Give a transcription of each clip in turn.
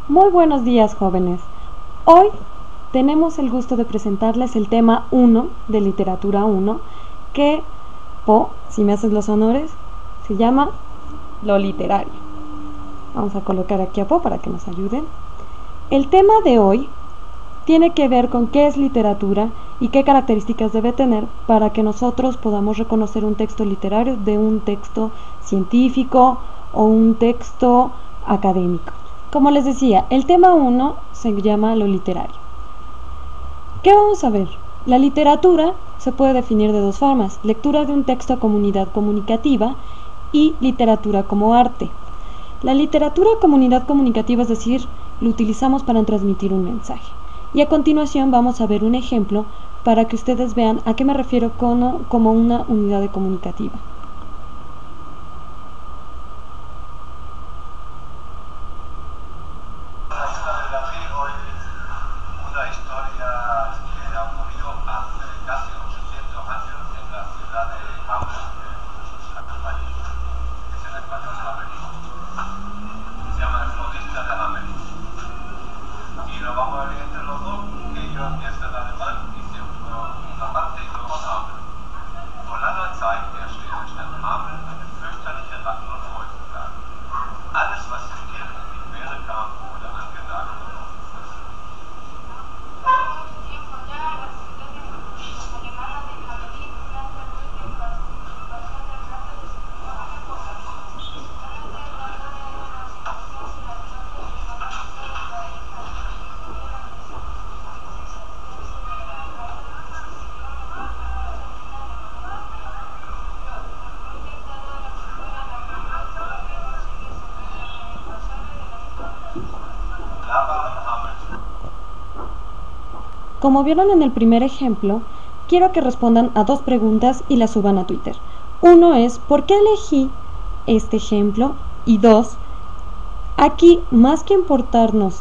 Muy buenos días, jóvenes. Hoy tenemos el gusto de presentarles el tema 1 de Literatura 1, que, Po, si me haces los honores, se llama Lo literario. Vamos a colocar aquí a Po para que nos ayuden. El tema de hoy tiene que ver con qué es literatura y qué características debe tener para que nosotros podamos reconocer un texto literario de un texto científico o un texto académico. Como les decía, el tema 1 se llama lo literario. ¿Qué vamos a ver? La literatura se puede definir de dos formas: lectura de un texto a comunidad comunicativa y literatura como arte. La literatura a comunidad comunicativa, es decir, lo utilizamos para transmitir un mensaje. Y a continuación vamos a ver un ejemplo para que ustedes vean a qué me refiero como una unidad comunicativa. Como vieron en el primer ejemplo, quiero que respondan a dos preguntas y las suban a Twitter. Uno es, ¿por qué elegí este ejemplo? Y dos, aquí más que importarnos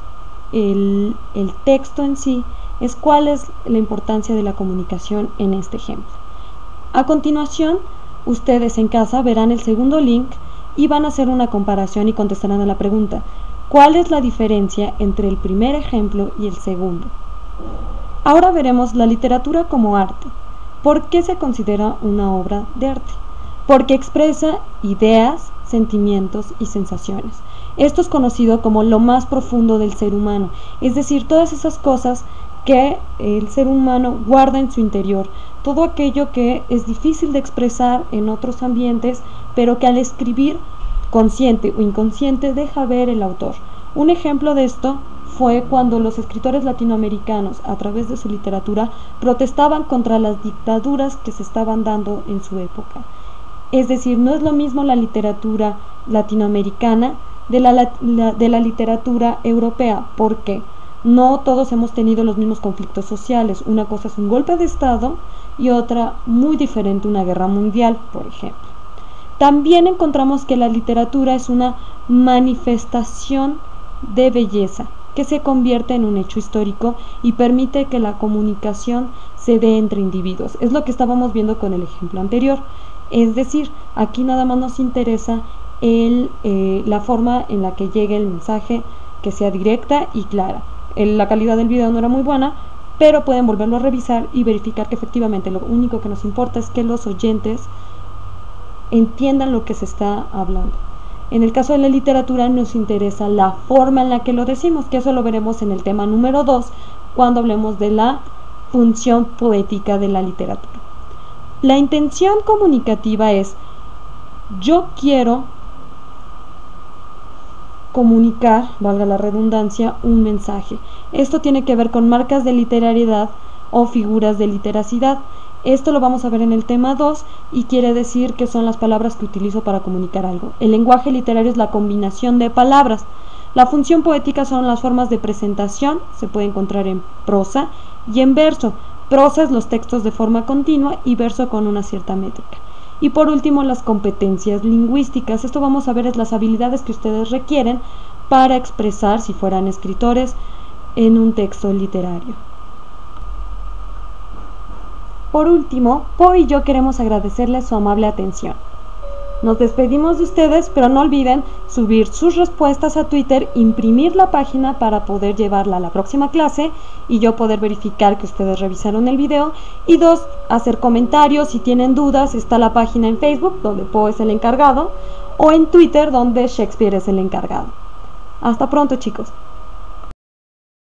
el texto en sí, es cuál es la importancia de la comunicación en este ejemplo. A continuación, ustedes en casa verán el segundo link y van a hacer una comparación y contestarán a la pregunta: ¿cuál es la diferencia entre el primer ejemplo y el segundo? Ahora veremos la literatura como arte. ¿Por qué se considera una obra de arte? Porque expresa ideas, sentimientos y sensaciones. Esto es conocido como lo más profundo del ser humano, es decir, todas esas cosas que el ser humano guarda en su interior, todo aquello que es difícil de expresar en otros ambientes, pero que al escribir, consciente o inconsciente, deja ver el autor. Un ejemplo de esto fue cuando los escritores latinoamericanos, a través de su literatura, protestaban contra las dictaduras que se estaban dando en su época. Es decir, no es lo mismo la literatura latinoamericana de la literatura europea, porque no todos hemos tenido los mismos conflictos sociales. Una cosa es un golpe de Estado y otra, muy diferente, una guerra mundial, por ejemplo. También encontramos que la literatura es una manifestación de belleza que se convierte en un hecho histórico y permite que la comunicación se dé entre individuos. Es lo que estábamos viendo con el ejemplo anterior. Es decir, aquí nada más nos interesa la forma en la que llegue el mensaje, que sea directa y clara. La calidad del video no era muy buena, pero pueden volverlo a revisar y verificar que efectivamente lo único que nos importa es que los oyentes entiendan lo que se está hablando. En el caso de la literatura nos interesa la forma en la que lo decimos, que eso lo veremos en el tema número 2, cuando hablemos de la función poética de la literatura. La intención comunicativa es: yo quiero comunicar, valga la redundancia, un mensaje. Esto tiene que ver con marcas de literariedad o figuras de literacidad. Esto lo vamos a ver en el tema 2 y quiere decir que son las palabras que utilizo para comunicar algo. El lenguaje literario es la combinación de palabras. La función poética son las formas de presentación, se puede encontrar en prosa y en verso. Prosa es los textos de forma continua y verso con una cierta métrica. Y por último, las competencias lingüísticas. Esto vamos a ver es las habilidades que ustedes requieren para expresar, si fueran escritores, en un texto literario. Por último, Po y yo queremos agradecerles su amable atención. Nos despedimos de ustedes, pero no olviden subir sus respuestas a Twitter, imprimir la página para poder llevarla a la próxima clase y yo poder verificar que ustedes revisaron el video. Y 2, hacer comentarios. Si tienen dudas, está la página en Facebook, donde Poe es el encargado, o en Twitter, donde Shakespeare es el encargado. Hasta pronto, chicos.